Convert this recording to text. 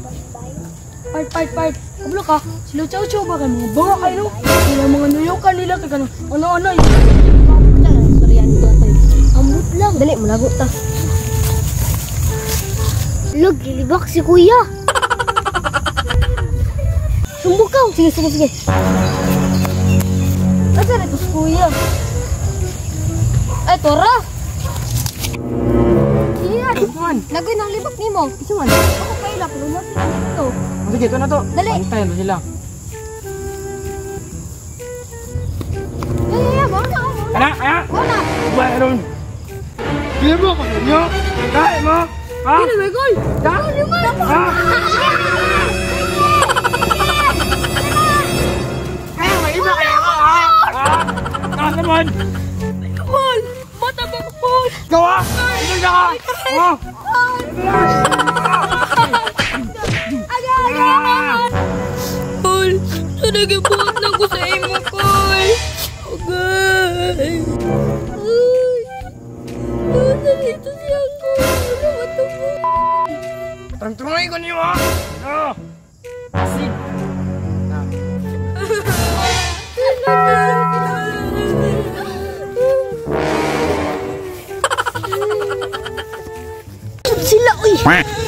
Part. Kablo ka, sila chow-chow ba kayo? Mga banga kayo, no? Sila mga nuyukan nila, kaya ganun. Ano-ano yun? Sorry, yan dito tayo. Ambot lang. Dali, malagot ta. Log, gilibak si kuya. Sumbok ka. Sige. Asa na ito si kuya? Ay, tora. Iya, lagay ng libak ni mo. Isuman. Ako kaila, pero natin ito. Sige, ito na to. Dali. Pantay na sila. Mauna. Ana. Mauna. Meron. Kaya mo ako ninyo? Kaya mo? Ha? Kaya may goal. Kaya mo. Ha? Kaya may iba kaya mo, ha? Ha? Nakasaman! Paul! Bata ba ko, Paul? Gawa! Ito na ka! Ha? Paul! Naging-buhat lang ko sa imo, Paul! Okay! Nandito siya ko! Ano mo? Tangtungay ko niyo, ha? Ha? Asin! Sila, uy!